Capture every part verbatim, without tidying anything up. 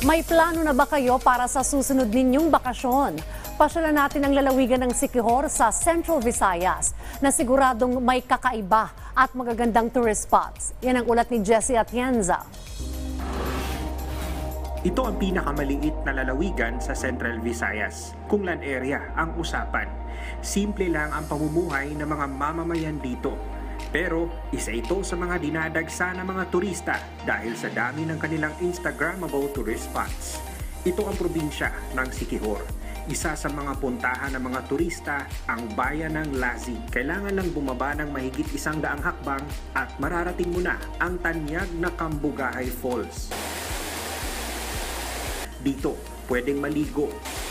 May plano na ba kayo para sa susunod ninyong bakasyon? Pasyalan natin ang lalawigan ng Siquijor sa Central Visayas na siguradong may kakaiba at magagandang tourist spots. Yan ang ulat ni Jessie Atienza. Ito ang pinakamaliit na lalawigan sa Central Visayas, Kunglan area ang usapan. Simple lang ang pamumuhay ng mga mamamayan dito. Pero isa ito sa mga dinadagsa ng mga turista dahil sa dami ng kanilang Instagrammable tourist spots. Ito ang probinsya ng Siquijor. Isa sa mga puntahan ng mga turista ang bayan ng Lazi. Kailangan lang bumaba ng mahigit isang daang hakbang at mararating mo na ang tanyag na Cambugahay Falls. Dito, pwedeng maligo,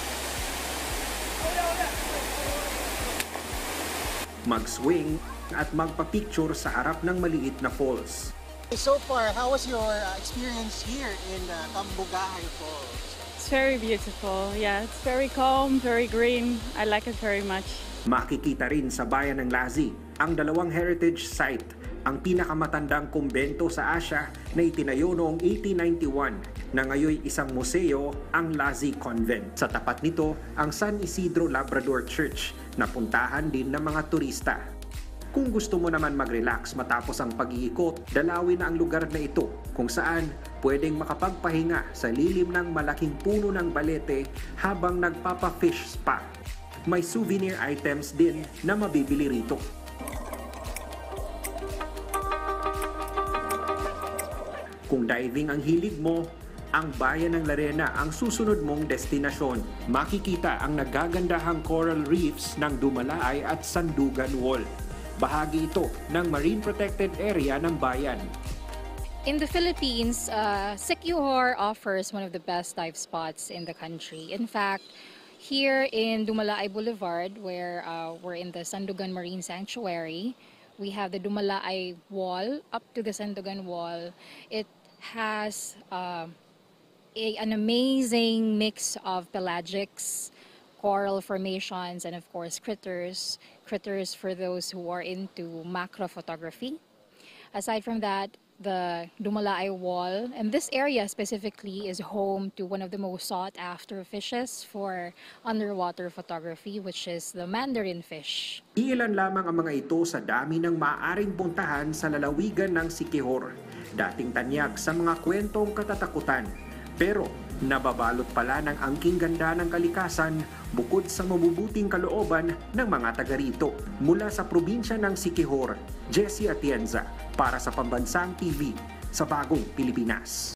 mag-swing at magpa-picture sa harap ng maliit na falls. So far, how was your uh, experience here in uh, Cambugahay Falls? It's very beautiful. Yeah, it's very calm, very green. I like it very much. Makikita rin sa bayan ng Lazi ang dalawang heritage site, ang pinakamatandang kumbento sa Asia na itinayo noong eighteen ninety-one na ngayon isang museo, ang Lazi Convent. Sa tapat nito ang San Isidro Labrador Church na puntahan din ng mga turista. Kung gusto mo naman mag-relax matapos ang pag-iikot, dalawin na ang lugar na ito kung saan pwedeng makapagpahinga sa lilim ng malaking puno ng balete habang nagpapa-fish spa. May souvenir items din na mabibili rito. Kung diving ang hilig mo, ang bayan ng Larena ang susunod mong destinasyon. Makikita ang nagagandahang coral reefs ng Dumalaay at Sandugan Wall. Bahagi ito ng Marine Protected Area ng bayan. In the Philippines, uh, Siquijor offers one of the best dive spots in the country. In fact, here in Dumalaay Boulevard, where uh, we're in the Sandugan Marine Sanctuary, we have the Dumalaay Wall up to the Sandugan Wall. It has uh, a, an amazing mix of pelagics, coral formations, and of course critters. Critters for those who are into macro photography. Aside from that, the Dumalaay Wall, and this area specifically is home to one of the most sought after fishes for underwater photography, which is the mandarin fish. Iilan lamang ang mga ito sa dami ng maaaring puntahan sa lalawigan ng Siquijor. Dating tanyag sa mga kwentong katatakutan. Pero nababalot pala ng angking ganda ng kalikasan bukod sa mabubuting kalooban ng mga taga rito. Mula sa probinsya ng Siquijor, Jessie Atienza para sa Pambansang T V sa Bagong Pilipinas.